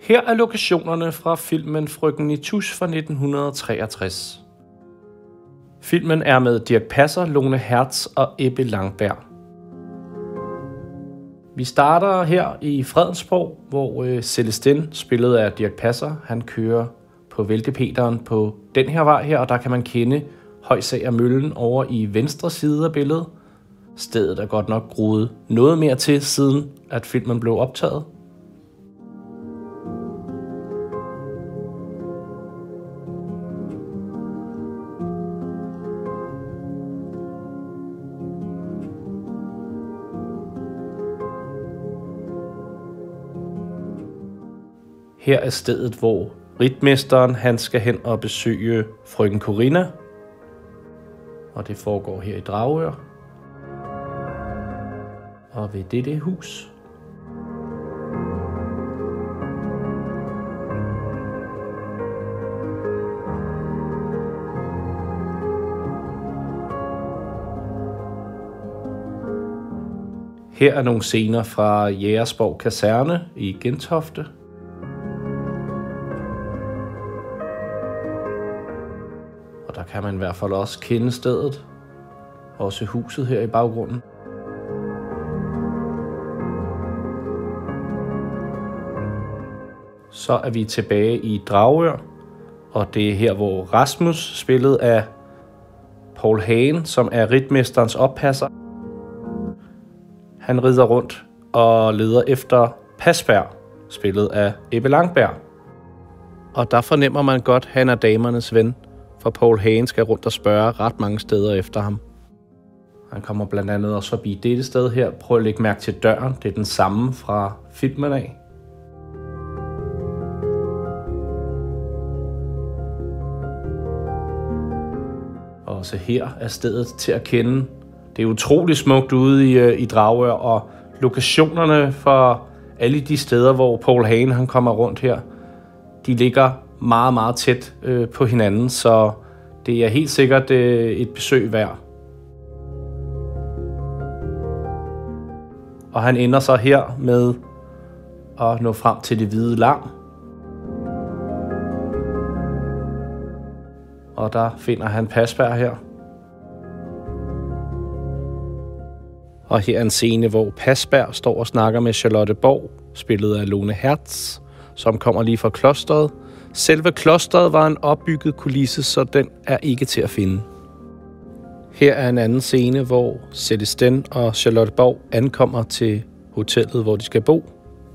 Her er lokationerne fra filmen Frøken Nitouche fra 1963. Filmen er med Dirch Passer, Lone Hertz og Ebbe Langberg. Vi starter her i Fredensborg, hvor Celestin, spillet af Dirch Passer, han kører på Væltepeteren på den her vej her, og der kan man kende Højsager Møllen over i venstre side af billedet. Stedet er godt nok groet noget mere til, siden at filmen blev optaget. Her er stedet, hvor ritmesteren han skal hen og besøge frøken Corinna. Og det foregår her i Dragør. Og ved dette hus. Her er nogle scener fra Jægersborg Kaserne i Gentofte. Og der kan man i hvert fald også kende stedet. Også huset her i baggrunden. Så er vi tilbage i Dragør, og det er her, hvor Rasmus, spillet af Paul Hagen, som er ritmesterens oppasser, han rider rundt og leder efter Pasberg, spillet af Ebbe Langberg. Og der fornemmer man godt, at han er damernes ven, for Paul Hagen skal rundt og spørge ret mange steder efter ham. Han kommer blandt andet også forbi dette sted her. Prøv at lægge mærke til døren. Det er den samme fra filmen af. Også her er stedet til at kende. Det er utrolig smukt ude i Dragør, og lokationerne for alle de steder, hvor Paul Hagen han kommer rundt her, de ligger meget, meget tæt på hinanden, så det er helt sikkert et besøg værd. Og han ender så her med at nå frem til Det Hvide Lam. Og der finder han Pasberg her. Og her er en scene, hvor Pasberg står og snakker med Charlotte Borg, spillet af Lone Hertz, som kommer lige fra klosteret. Selve klosteret var en opbygget kulisse, så den er ikke til at finde. Her er en anden scene, hvor Celestin og Charlotte Borg ankommer til hotellet, hvor de skal bo.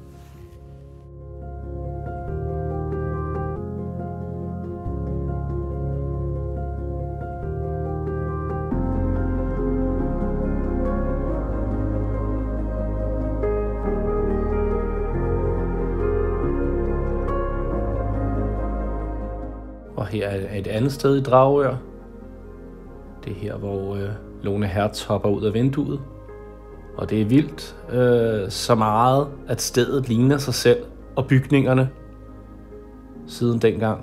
Og her er et andet sted i Dragør. Det er her, hvor Lone Hertz hopper ud af vinduet. Og det er vildt så meget, at stedet ligner sig selv og bygningerne siden dengang.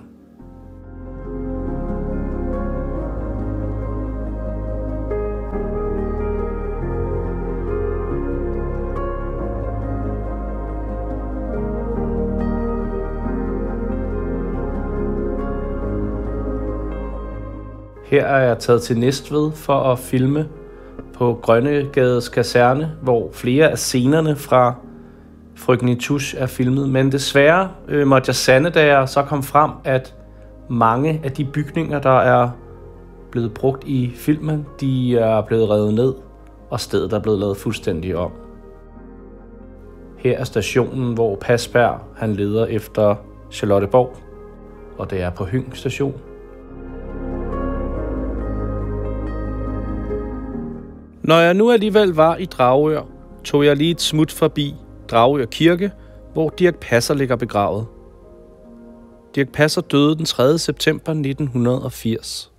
Her er jeg taget til Næstved for at filme på Grønnegades Kaserne, hvor flere af scenerne fra Frøken Nitouche er filmet. Men desværre måtte jeg sande, da jeg så kom frem, at mange af de bygninger, der er blevet brugt i filmen, de er blevet revet ned, og stedet er blevet lavet fuldstændig om. Her er stationen, hvor Pasberg han leder efter Charlotte Borg, og det er på Høng station. Når jeg nu alligevel var i Dragør, tog jeg lige et smut forbi Dragør Kirke, hvor Dirch Passer ligger begravet. Dirch Passer døde den 3. september 1980.